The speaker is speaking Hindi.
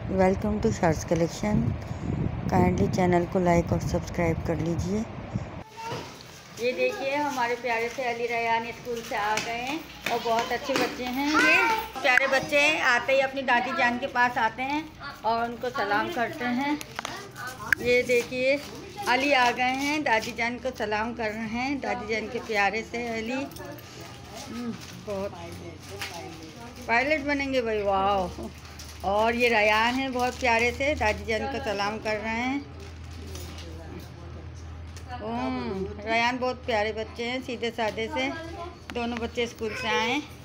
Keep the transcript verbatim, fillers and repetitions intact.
Welcome to shorts collection. Kindly channel को लाइक और सब्सक्राइब कर लीजिए। ये देखिए हमारे प्यारे से अली रयान स्कूल से आ गए हैं और बहुत अच्छे बच्चे हैं। ये प्यारे बच्चे हैं, आते ही अपनी दादी जान के पास आते हैं और उनको सलाम करते हैं। ये देखिए अली आ गए हैं, दादी जान को सलाम कर रहे हैं। दादी जान के प्यारे से अली बहुत पायलट बनेंगे भाई, वाह। और ये रयान है, बहुत प्यारे से दादी जान को सलाम कर रहे हैं। रयान बहुत प्यारे बच्चे हैं, सीधे साधे से। दोनों बच्चे स्कूल से आए हैं।